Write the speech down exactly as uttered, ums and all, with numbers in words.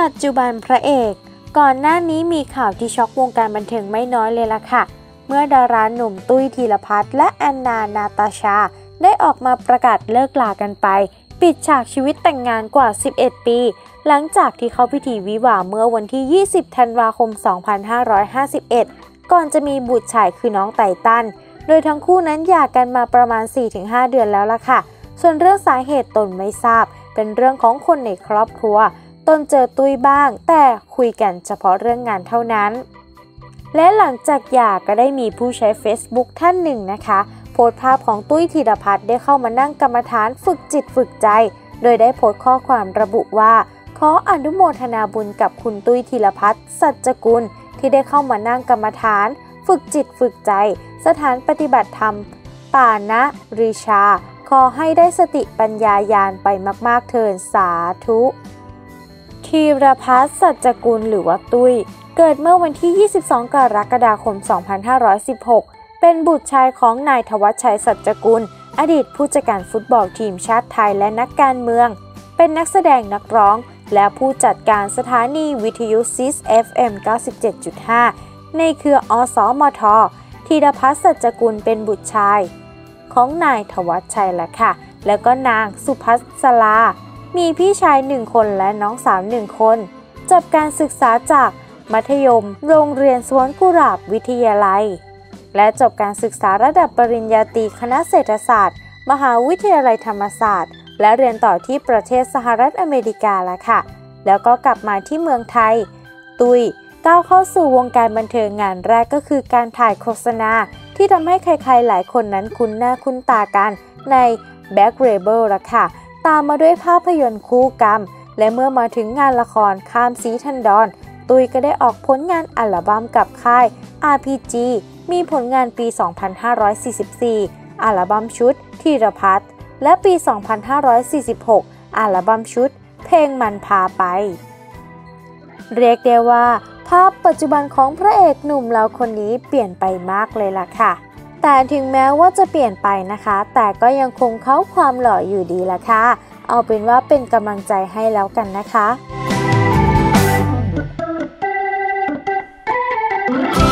ปัจจุบันพระเอกก่อนหน้านี้มีข่าวที่ช็อกวงการบันเทิงไม่น้อยเลยล่ะค่ะเมื่อดาราหนุ่มตุ้ยธีรพัฒน์และแอนนานาตาชาได้ออกมาประกาศเลิกลากันไปปิดฉากชีวิตแต่งงานกว่าสิบเอ็ดปีหลังจากที่เข้าพิธีวิวาห์เมื่อวันที่ยี่สิบธันวาคมสองพันห้าร้อยห้าสิบเอ็ดก่อนจะมีบุตรชายคือน้องไตตันโดยทั้งคู่นั้นหย่ากันมาประมาณ สี่ถึงห้า เดือนแล้วล่ะค่ะส่วนเรื่องสาเหตุตนไม่ทราบเป็นเรื่องของคนในครอบครัวตนเจอตุ้ยบ้างแต่คุยกันเฉพาะเรื่องงานเท่านั้นและหลังจากหย่าก็ได้มีผู้ใช้ Facebook ท่านหนึ่งนะคะโพสต์ภาพของตุ้ยธีรพัฒน์ได้เข้ามานั่งกรรมฐานฝึกจิตฝึกใจโดยได้โพสต์ข้อความระบุว่าขออนุโมทนาบุญกับคุณตุ้ยธีรพัฒน์สัจกุลที่ได้เข้ามานั่งกรรมฐานฝึกจิตฝึกใจสถานปฏิบัติธรรมป่านะริชาขอให้ได้สติปัญญาญาณไปมากๆเถิดสาธุธีรพัฒน์สัจกุลหรือว่าตุ้ยเกิดเมื่อวันที่ยี่สิบสองกรกฎาคมสองพันห้าร้อยสิบหกเป็นบุตรชายของนายธวัชชัยสัจกุลอดีตผู้จัดการฟุตบอลทีมชาติไทยและนักการเมืองเป็นนักแสดงนักร้องและผู้จัดการสถานีวิทยุซิส เอฟ เอ็ม เก้าสิบเจ็ดจุดห้า ในเครืออสมทธีรพัฒน์สัจกุลเป็นบุตรชายของนายธวัชชัยละค่ะแล้วก็นางสุภัสรา มีพี่ชายหนึ่งคนและน้องสาวหนึ่งคนจบการศึกษาจากมัธยมโรงเรียนสวนกุหลาบวิทยาลัยและจบการศึกษาระดับปริญญาตรีคณะเศรษฐศาสตร์มหาวิทยาลัยธรรมศาสตร์และเรียนต่อที่ประเทศสหรัฐอเมริกาละค่ะแล้วก็กลับมาที่เมืองไทยตุ้ยก้าวเข้าสู่วงการบันเทิงงานแรกก็คือการถ่ายโฆษณาที่ทำให้ใครๆหลายคนนั้นคุ้นหน้าคุ้นตากันในแบ็คเรเบิลละค่ะตามมาด้วยภาพยนตร์คู่กรรมและเมื่อมาถึงงานละครข้ามสีทันดอนตุ้ยก็ได้ออกผลงานอัลบั้มกับค่าย อาร์ พี จี มีผลงานปี สองพันห้าร้อยสี่สิบสี่ อัลบั้มชุดธีรพัฒน์และปี สองพันห้าร้อยสี่สิบหก อัลบั้มชุดเพลงมันพาไปเรียกได้ว่าภาพปัจจุบันของพระเอกหนุ่มเราคนนี้เปลี่ยนไปมากเลยล่ะค่ะแต่ถึงแม้ว่าจะเปลี่ยนไปนะคะแต่ก็ยังคงเค้าความหล่ออยู่ดีล่ะค่ะเอาเป็นว่าเป็นกำลังใจให้แล้วกันนะคะ